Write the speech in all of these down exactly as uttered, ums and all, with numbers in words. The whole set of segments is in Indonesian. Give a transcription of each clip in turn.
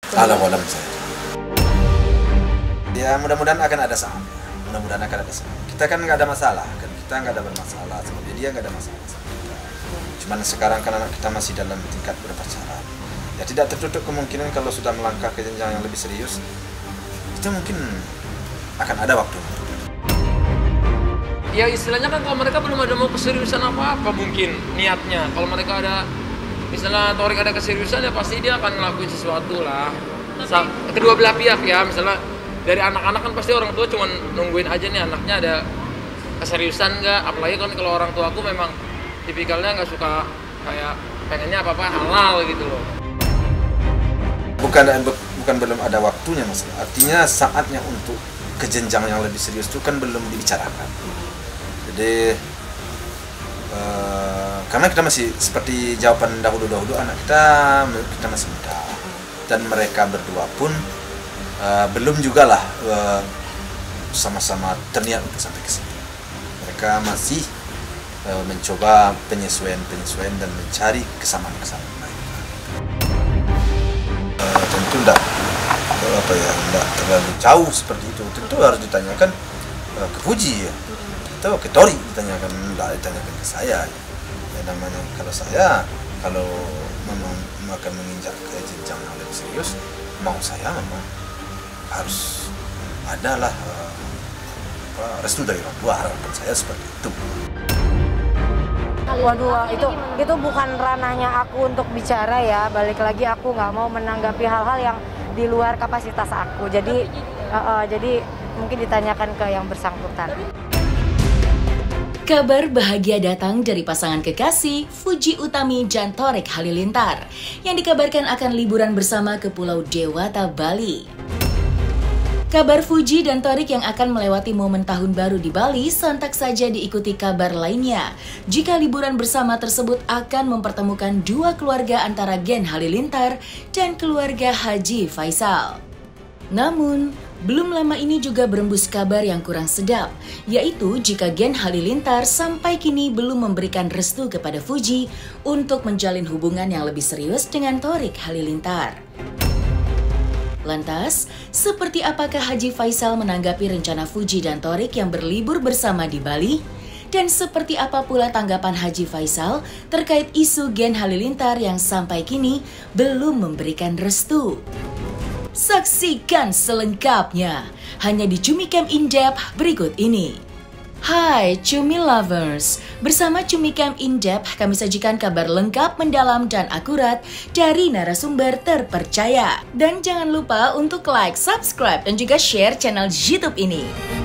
Allah walam saya. Ya mudah-mudahan akan ada saat. Mudah-mudahan akan ada saat. Kita kan nggak ada masalah, kan kita nggak ada bermasalah, sama dia nggak ada masalah sama kita. Cuman sekarang kan anak kita masih dalam tingkat berpacaran. Ya tidak tertutup kemungkinan kalau sudah melangkah ke jenjang yang lebih serius, itu mungkin akan ada waktu. Ya istilahnya kan kalau mereka belum ada mau keseriusan apa-apa mungkin niatnya. Kalau mereka ada, misalnya Torik ada keseriusan ya pasti dia akan ngelakuin sesuatu lah. Sa kedua belah pihak ya, misalnya dari anak-anak kan pasti orang tua cuma nungguin aja nih anaknya ada keseriusan nggak. Apalagi kan kalau orang tua aku memang tipikalnya nggak suka kayak pengennya apa-apa halal gitu loh. Bukan bukan belum ada waktunya mas, artinya saatnya untuk ke jenjang yang lebih serius itu kan belum dibicarakan. Jadi uh, karena kita masih seperti jawaban dahulu-dahulu, anak kita kita masih muda dan mereka berdua pun uh, belum juga lah uh, sama-sama terniat untuk sampai ke sini. Mereka masih uh, mencoba penyesuaian-penyesuaian dan mencari kesamaan-kesamaan. Uh, tentu tidak uh, apa ya tidak terlalu jauh seperti itu. Tentu harus ditanyakan uh, ke Fuji ya, atau ke Tori ditanyakan, tidak ditanyakan ke saya. Ya, namanya kalau saya kalau memang akan menginjak ke jenjang yang lebih serius, mau saya memang harus adalah uh, apa, restu dari orang tua, harapan saya seperti itu. Waduh, itu itu bukan ranahnya aku untuk bicara ya. Balik lagi aku nggak mau menanggapi hal-hal yang di luar kapasitas aku. Jadi uh, uh, jadi mungkin ditanyakan ke yang bersangkutan. Kabar bahagia datang dari pasangan kekasih Fuji Utami dan Torik Halilintar yang dikabarkan akan liburan bersama ke Pulau Dewata, Bali. Kabar Fuji dan Torik yang akan melewati momen tahun baru di Bali sontak saja diikuti kabar lainnya jika liburan bersama tersebut akan mempertemukan dua keluarga antara Gen Halilintar dan keluarga Haji Faisal. Namun, belum lama ini juga berembus kabar yang kurang sedap, yaitu jika Gen Halilintar sampai kini belum memberikan restu kepada Fuji untuk menjalin hubungan yang lebih serius dengan Torik Halilintar. Lantas, seperti apakah Haji Faisal menanggapi rencana Fuji dan Torik yang berlibur bersama di Bali? Dan seperti apa pula tanggapan Haji Faisal terkait isu Gen Halilintar yang sampai kini belum memberikan restu? Saksikan selengkapnya hanya di Cumi Camp In Depth berikut ini. Hai Cumi Lovers, bersama Cumi Camp In Depth kami sajikan kabar lengkap, mendalam, dan akurat dari narasumber terpercaya. Dan jangan lupa untuk like, subscribe, dan juga share channel YouTube ini.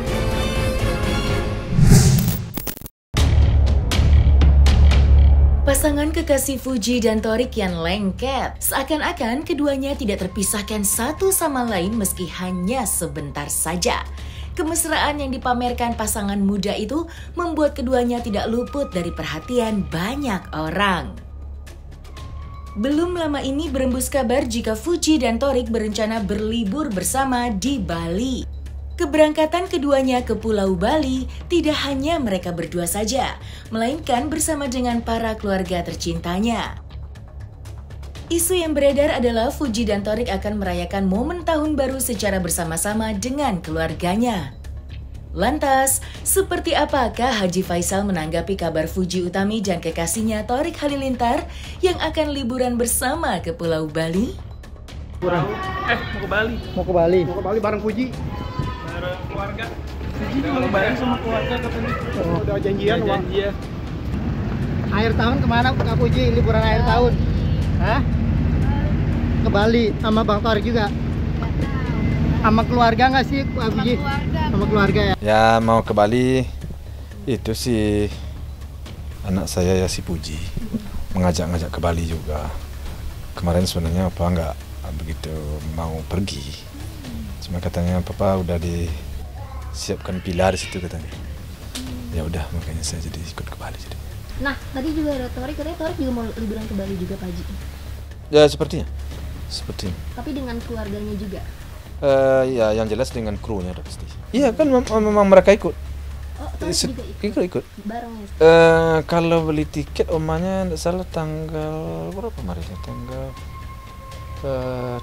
Pasangan kekasih Fuji dan Torik yang lengket, seakan-akan keduanya tidak terpisahkan satu sama lain meski hanya sebentar saja. Kemesraan yang dipamerkan pasangan muda itu membuat keduanya tidak luput dari perhatian banyak orang. Belum lama ini berembus kabar jika Fuji dan Torik berencana berlibur bersama di Bali. Keberangkatan keduanya ke Pulau Bali tidak hanya mereka berdua saja, melainkan bersama dengan para keluarga tercintanya. Isu yang beredar adalah Fuji dan Torik akan merayakan momen tahun baru secara bersama-sama dengan keluarganya. Lantas, seperti apakah Haji Faisal menanggapi kabar Fuji Utami dan kekasihnya Torik Halilintar yang akan liburan bersama ke Pulau Bali? Kurang. Eh, mau ke Bali. Mau ke Bali. Mau ke Bali bareng Fuji. Bareng keluarga. Fuji mau ke Bali sama keluarga katanya. Oh, udah janjian uang. Janjian. Akhir tahun kemana Kak Fuji? Liburan akhir tahun. Hah? Ke Bali sama Bang Torik juga. Sama keluarga nggak sih Kak Fuji? Sama keluarga ya. Ya mau ke Bali itu sih anak saya ya si Fuji mengajak-ngajak ke Bali juga. Kemarin sebenarnya apa nggak begitu mau pergi, cuma katanya papa udah disiapkan pilar di situ katanya. Ya udah makanya saya jadi ikut ke Bali jadi. Nah tadi juga ada Torik, katanya Torik juga mau liburan ke Bali juga Pak Haji. Ya sepertinya, sepertinya. Tapi dengan keluarganya juga. Uh, ya yang jelas dengan krunya udah pasti. Iya kan mem memang mereka ikut. Oh, Torik juga ikut. Ikut ikut. Bareng ya. Uh, kalau beli tiket omanya tidak salah tanggal berapa kemarin ya? Tanggal uh,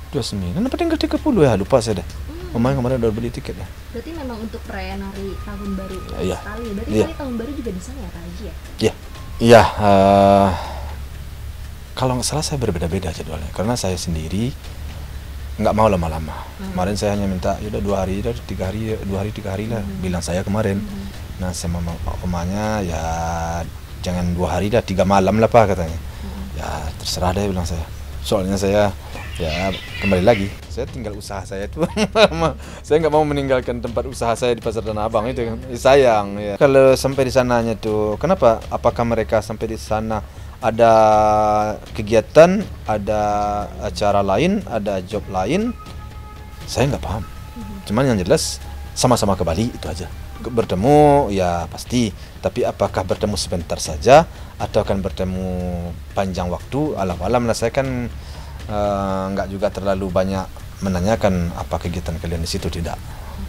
dua puluh sembilan apa tinggal tiga puluh ya, lupa saya deh. Mama kemarin udah beli tiket ya. Berarti memang untuk perayaan hari tahun baru Iya. sekali. Berarti Iya. hari tahun baru juga di sana ya Pak Haji ya? Iya. Iya, uh, kalau nggak salah saya berbeda-beda jadwalnya karena saya sendiri nggak mau lama-lama. Hmm. Kemarin saya hanya minta ya udah dua hari, udah tiga hari, dua hari tiga hari lah. Hmm. Bilang saya kemarin. Hmm. Nah sama omanya ya jangan dua hari dah, tiga malam lah Pak katanya. Hmm. Ya terserah deh bilang saya. Soalnya saya ya kembali lagi, saya tinggal usaha saya itu. Saya nggak mau meninggalkan tempat usaha saya di Pasar Tanah Abang itu kan, sayang ya. Kalau sampai di sananya tuh, kenapa? Apakah mereka sampai di sana ada kegiatan, ada acara lain, ada job lain? Saya nggak paham. Cuman yang jelas sama-sama ke Bali itu aja. Bertemu ya pasti, tapi apakah bertemu sebentar saja atau akan bertemu panjang waktu? Alam-alam lah, saya kan nggak uh, juga terlalu banyak menanyakan apa kegiatan kalian di situ, tidak.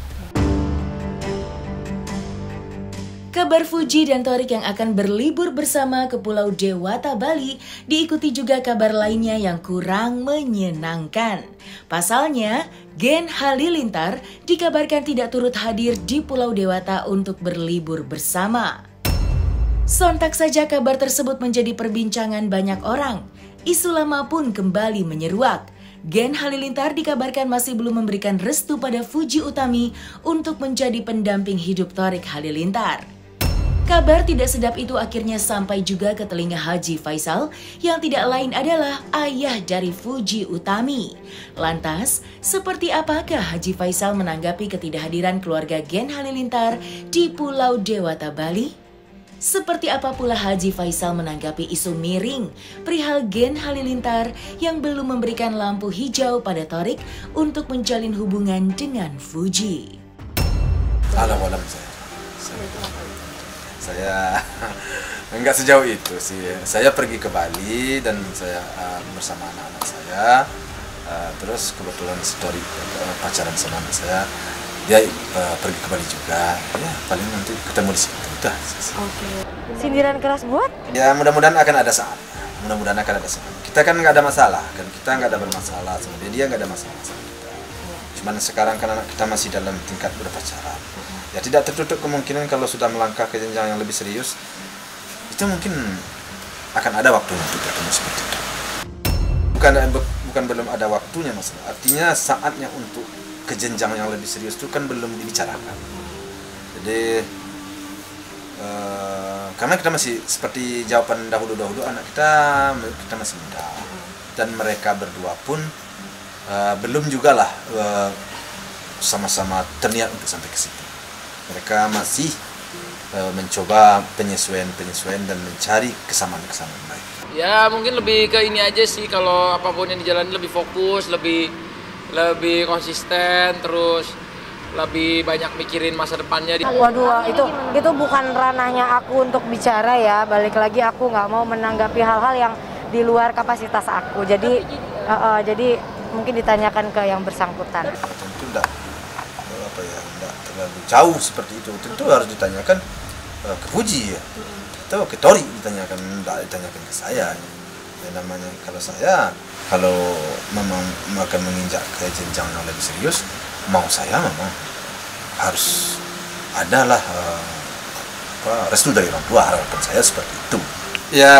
Kabar Fuji dan Thorik yang akan berlibur bersama ke Pulau Dewata, Bali diikuti juga kabar lainnya yang kurang menyenangkan. Pasalnya, Gen Halilintar dikabarkan tidak turut hadir di Pulau Dewata untuk berlibur bersama. Sontak saja kabar tersebut menjadi perbincangan banyak orang. Isu lama pun kembali menyeruak. Gen Halilintar dikabarkan masih belum memberikan restu pada Fuji Utami untuk menjadi pendamping hidup Thorik Halilintar. Kabar tidak sedap itu akhirnya sampai juga ke telinga Haji Faisal yang tidak lain adalah ayah dari Fuji Utami. Lantas, seperti apakah Haji Faisal menanggapi ketidakhadiran keluarga Gen Halilintar di Pulau Dewata, Bali? Seperti apa pula Haji Faisal menanggapi isu miring perihal Gen Halilintar yang belum memberikan lampu hijau pada Thorik untuk menjalin hubungan dengan Fuji? Alam-alam saya. Saya, saya enggak sejauh itu sih. Saya pergi ke Bali dan saya uh, bersama anak-anak saya. Uh, terus kebetulan story uh, pacaran sama anak saya. Dia uh, pergi ke Bali juga. Ya, paling nanti ketemu di situ. Udah. Oke. Sindiran keras buat? Ya mudah-mudahan akan ada saat. Mudah-mudahan akan ada saat. Kita kan nggak ada masalah, kan kita nggak ada bermasalah sama dia, dia nggak ada masalah sama kita. Cuman sekarang kan anak kita masih dalam tingkat berpacaran. Ya tidak tertutup kemungkinan kalau sudah melangkah ke jenjang yang lebih serius, itu mungkin akan ada waktunya untuk bertemu seperti itu. Bukan bukan belum ada waktunya masalah. Artinya saatnya untuk ke jenjang yang lebih serius itu kan belum dibicarakan. Jadi Uh, karena kita masih seperti jawaban dahulu-dahulu, anak kita kita masih muda dan mereka berdua pun uh, belum juga lah uh, sama-sama terniat untuk sampai ke situ. Mereka masih uh, mencoba penyesuaian-penyesuaian dan mencari kesamaan-kesamaan baik. Ya mungkin lebih ke ini aja sih, kalau apapun yang dijalani lebih fokus, lebih lebih konsisten, terus lebih banyak mikirin masa depannya. Waduh, itu itu bukan ranahnya aku untuk bicara ya. Balik lagi aku nggak mau menanggapi hal-hal yang di luar kapasitas aku. Jadi uh, uh, jadi mungkin ditanyakan ke yang bersangkutan. Tentu enggak apa ya, enggak terlalu jauh seperti itu. Tentu harus ditanyakan uh, ke Fuji ya. Atau ke Tori ditanyakan, enggak ditanyakan ke saya. Ya namanya kalau saya kalau memang akan menginjak ke jenjang yang lebih serius, mau saya memang harus adalah uh, apa, restu dari orang tua. Harapan saya seperti itu. Ya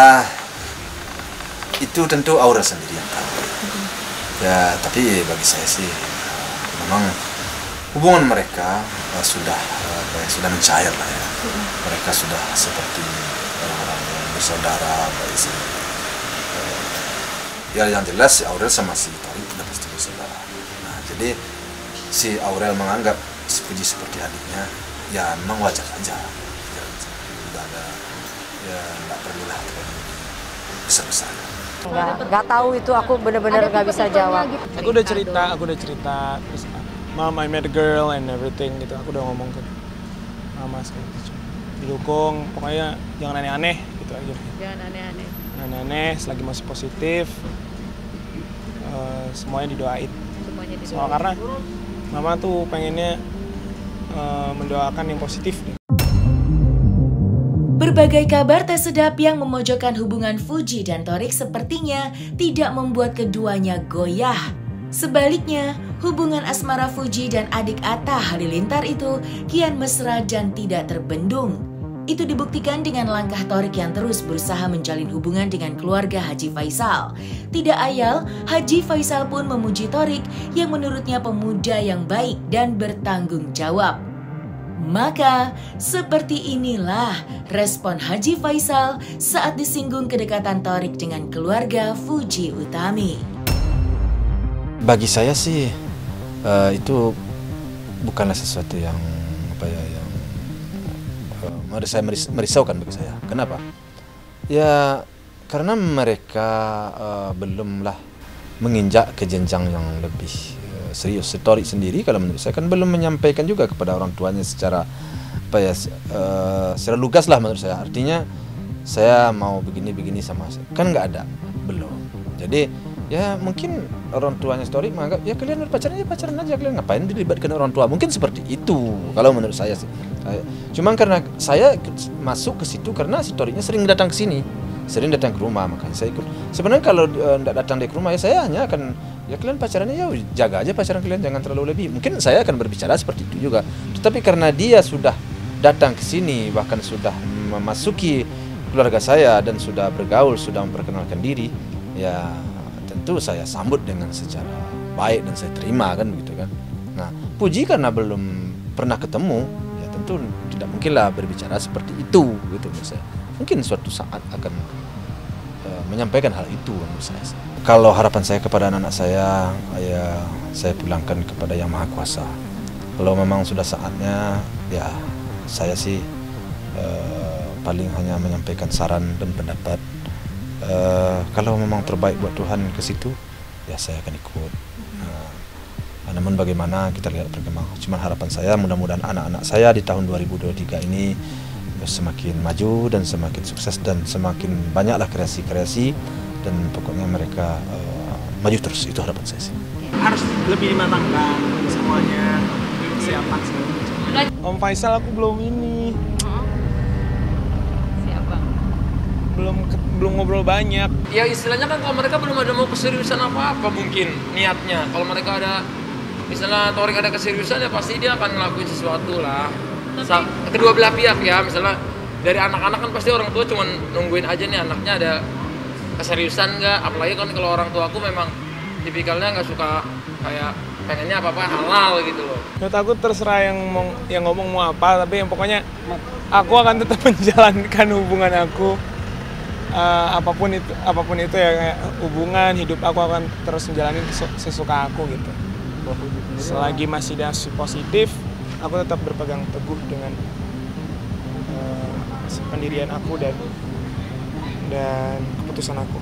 itu tentu Aurel sendiri yang tahu. Ya tapi bagi saya sih uh, memang hubungan mereka uh, sudah uh, sudah mencair lah ya. Mereka sudah seperti orang-orang yang bersaudara. Baik, uh, ya yang jelas si Aurel sama si Tori sudah pasti bersaudara. Nah jadi si Aurel menganggap si Fuji seperti adiknya, ya memang wajar saja. Tidak ada, ya nggak perlulah besar-besar. Nggak, nggak tahu itu, aku benar-benar nggak bisa jawab. Gitu, aku udah cerita, aku udah cerita, terus Mom, I met a girl and everything gitu. Aku udah ngomong ke Mama segala macam. Didukung, pokoknya jangan aneh-aneh gitu aja. Jangan aneh-aneh. Aneh-aneh, selagi masih positif, uh, semuanya didoain. Semuanya didoain. Soal karena Mama tuh pengennya uh, mendoakan yang positif. Berbagai kabar tak sedap yang memojokkan hubungan Fuji dan Thorik sepertinya tidak membuat keduanya goyah. Sebaliknya, hubungan asmara Fuji dan adik Atta Halilintar itu kian mesra dan tidak terbendung. Itu dibuktikan dengan langkah Thorik yang terus berusaha menjalin hubungan dengan keluarga Haji Faisal. Tidak ayal, Haji Faisal pun memuji Thorik yang menurutnya pemuda yang baik dan bertanggung jawab. Maka, seperti inilah respon Haji Faisal saat disinggung kedekatan Thorik dengan keluarga Fuji Utami. Bagi saya sih, uh, itu bukanlah sesuatu yang apa ya, yang menurut saya meris merisaukan bagi saya. Kenapa? Ya karena mereka uh, belumlah menginjak ke jenjang yang lebih uh, serius. Thorik sendiri kalau menurut saya kan belum menyampaikan juga kepada orang tuanya secara apa ya, uh, secara lugas lah menurut saya. Artinya saya mau begini-begini sama saya. Kan nggak ada, belum. Jadi ya mungkin orang tuanya Thorik menganggap ya kalian pacaran ya pacaran aja, kalian ngapain dilibatkan orang tua, mungkin seperti itu kalau menurut saya sih. Cuman karena saya masuk ke situ karena si Thoriknya sering datang ke sini, sering datang ke rumah, makanya saya ikut. Sebenarnya kalau tidak uh, datang di rumah ya saya hanya akan ya kalian pacarannya ya jaga aja pacaran kalian, jangan terlalu lebih. Mungkin saya akan berbicara seperti itu juga. Tetapi karena dia sudah datang ke sini, bahkan sudah memasuki keluarga saya dan sudah bergaul, sudah memperkenalkan diri, ya tentu saya sambut dengan secara baik dan saya terima kan begitu kan. Nah, Fuji karena belum pernah ketemu, ya tentu tidak mungkinlah berbicara seperti itu gitu menurut saya. Mungkin suatu saat akan uh, menyampaikan hal itu menurut saya. Kalau harapan saya kepada anak-anak saya, ya saya pulangkan kepada Yang Maha Kuasa. Kalau memang sudah saatnya, ya saya sih uh, paling hanya menyampaikan saran dan pendapat. Uh, kalau memang terbaik buat Tuhan ke situ, ya saya akan ikut. Uh, namun bagaimana kita lihat perkembangan. Cuma harapan saya mudah-mudahan anak-anak saya di tahun dua ribu dua puluh tiga ini semakin maju dan semakin sukses dan semakin banyaklah kreasi-kreasi dan pokoknya mereka uh, maju terus. Itu harapan saya sih. Harus lebih dimatangkan semuanya, persiapan segala macam. Om Faisal aku belum ini. Siapa? Belum belum ngobrol banyak. Ya istilahnya kan kalau mereka belum ada mau keseriusan apa-apa mungkin niatnya. Kalau mereka ada, misalnya Thorik ada keseriusan ya pasti dia akan ngelakuin sesuatu lah. Sa kedua belah pihak ya, misalnya dari anak-anak kan pasti orang tua cuma nungguin aja nih anaknya ada keseriusan nggak. Apalagi kan kalau orang tua aku memang tipikalnya nggak suka kayak pengennya apa-apa halal gitu loh. Menurut aku terserah yang mau yang ngomong mau apa, tapi yang pokoknya aku akan tetap menjalankan hubungan aku. Uh, apapun itu apapun itu ya, kayak hubungan hidup aku akan terus menjalani sesuka aku gitu. Selagi masih ada positif, aku tetap berpegang teguh dengan uh, pendirian aku dan dan keputusan aku.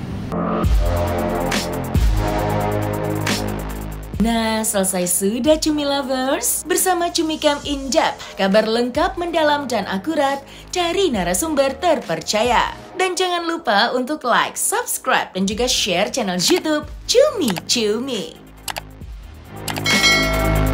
Nah, selesai sudah Cumi Lovers bersama Cumi Cam Indap, kabar lengkap, mendalam dan akurat dari narasumber terpercaya. Dan jangan lupa untuk like, subscribe dan juga share channel YouTube Cumi Cumi.